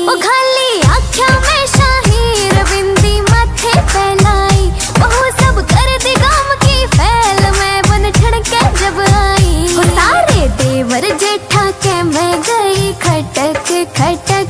ओ खाली आख्या में शाहीर बिंदी माथे पहनाई, बहु सब कर दी गाम की फैल मैं बन ठड़के जब आई। ओ सारे देवर जेठा के मैं गई खटक खटक